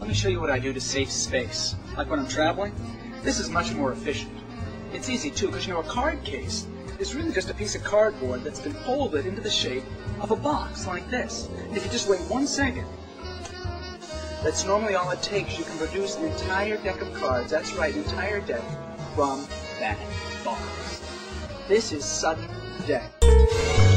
me show you what I do to save space. Like when I'm traveling, this is much more efficient. It's easy too, because a card case is really just a piece of cardboard that's been folded into the shape of a box like this. And if you just wait 1 second, that's normally all it takes. You can produce an entire deck of cards, that's right, an entire deck, from that box. This is sudden death.